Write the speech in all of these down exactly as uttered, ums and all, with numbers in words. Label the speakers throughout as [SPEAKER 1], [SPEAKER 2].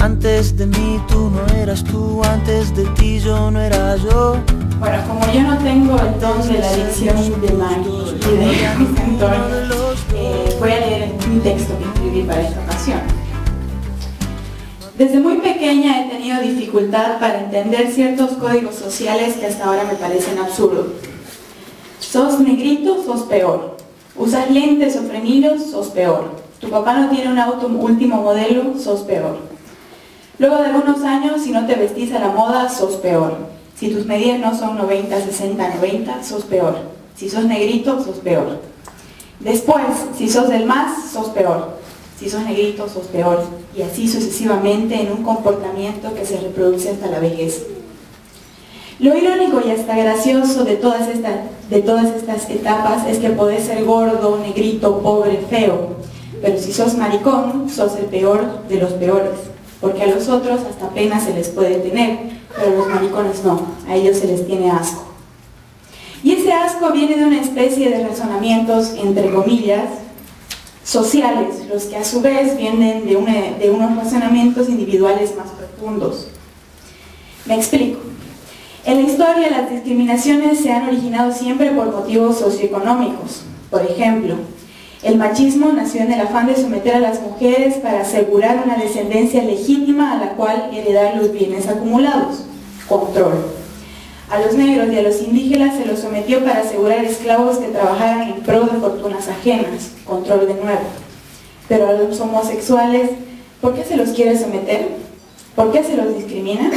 [SPEAKER 1] Antes de mí tú no eras tú, antes de ti yo no era yo.
[SPEAKER 2] Bueno, como yo no tengo el don de la dicción de Maggie y de mis entornos, eh, voy a leer un texto que escribí para esta ocasión. Desde muy pequeña he tenido dificultad para entender ciertos códigos sociales que hasta ahora me parecen absurdos. Sos negrito, sos peor. Usas lentes o frenillos, sos peor. Tu papá no tiene un auto último modelo, sos peor. Luego de algunos años, si no te vestís a la moda, sos peor. Si tus medidas no son noventa, sesenta, noventa, sos peor. Si sos negrito, sos peor. Después, si sos del más, sos peor. Si sos negrito, sos peor. Y así sucesivamente en un comportamiento que se reproduce hasta la vejez. Lo irónico y hasta gracioso de todas estas, de todas estas etapas es que podés ser gordo, negrito, pobre, feo. Pero si sos maricón, sos el peor de los peores. Porque a los otros hasta pena se les puede tener, pero a los maricones no, a ellos se les tiene asco. Y ese asco viene de una especie de razonamientos, entre comillas, sociales, los que a su vez vienen de, una, de unos razonamientos individuales más profundos. Me explico. En la historia las discriminaciones se han originado siempre por motivos socioeconómicos. Por ejemplo, el machismo nació en el afán de someter a las mujeres para asegurar una descendencia legítima a la cual heredar los bienes acumulados. Control. A los negros y a los indígenas se los sometió para asegurar esclavos que trabajaran en pro de fortunas ajenas. Control de nuevo. Pero a los homosexuales, ¿por qué se los quiere someter? ¿Por qué se los discrimina?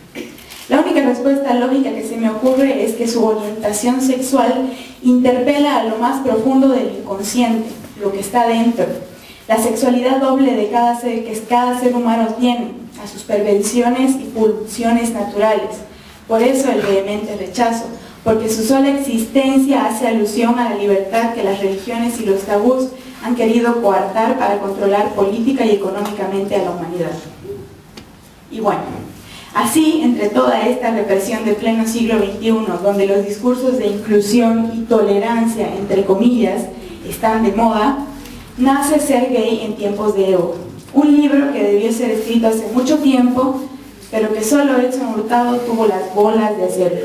[SPEAKER 2] La única respuesta lógica que se me ocurre es que su orientación sexual interpela a lo más profundo del inconsciente, lo que está dentro, la sexualidad doble de cada ser que cada ser humano tiene, a sus perversiones y pulsiones naturales. Por eso el vehemente rechazo, porque su sola existencia hace alusión a la libertad que las religiones y los tabús han querido coartar para controlar política y económicamente a la humanidad. Y bueno, así, entre toda esta represión de pleno siglo veintiuno, donde los discursos de inclusión y tolerancia, entre comillas, están de moda, nace Ser gay en tiempos de Evo, un libro que debió ser escrito hace mucho tiempo, pero que solo Edson Hurtado tuvo las bolas de hacerlo.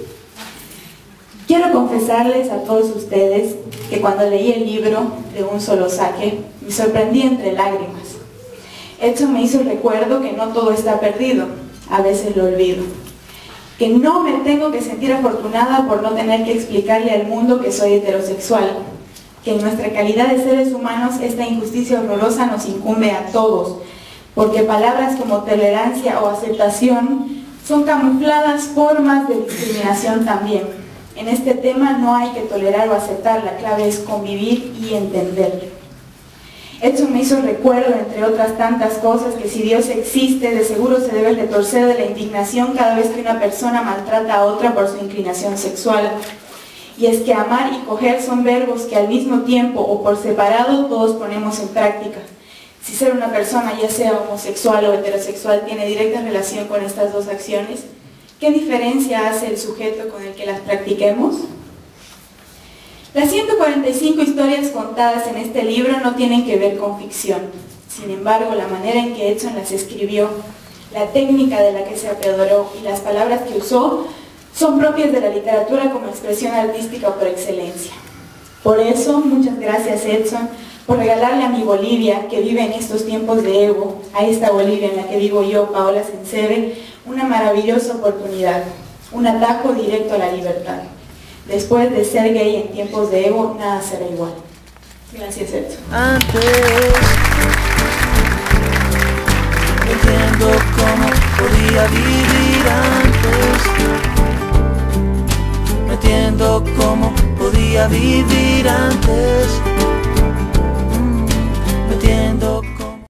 [SPEAKER 2] Quiero confesarles a todos ustedes que cuando leí el libro de un solo saque, me sorprendí entre lágrimas. Edson me hizo el recuerdo que no todo está perdido, a veces lo olvido. Que no me tengo que sentir afortunada por no tener que explicarle al mundo que soy heterosexual. Que en nuestra calidad de seres humanos esta injusticia horrorosa nos incumbe a todos. Porque palabras como tolerancia o aceptación son camufladas formas de discriminación también. En este tema no hay que tolerar o aceptar, la clave es convivir y entender. Eso me hizo recuerdo, entre otras tantas cosas, que si Dios existe, de seguro se debe retorcer de la indignación cada vez que una persona maltrata a otra por su inclinación sexual. Y es que amar y coger son verbos que al mismo tiempo o por separado todos ponemos en práctica. Si ser una persona, ya sea homosexual o heterosexual, tiene directa relación con estas dos acciones, ¿qué diferencia hace el sujeto con el que las practiquemos? Las ciento cuarenta y cinco historias contadas en este libro no tienen que ver con ficción. Sin embargo, la manera en que Edson las escribió, la técnica de la que se apoderó y las palabras que usó son propias de la literatura como expresión artística por excelencia. Por eso, muchas gracias Edson por regalarle a mi Bolivia, que vive en estos tiempos de Evo, a esta Bolivia en la que vivo yo, Paola Sencebe, una maravillosa oportunidad, un atajo directo a la libertad. Después de Ser gay en tiempos de Evo, nada será igual. Gracias, Edson.
[SPEAKER 1] Antes, no entiendo cómo podía vivir antes. No entiendo cómo podía vivir antes.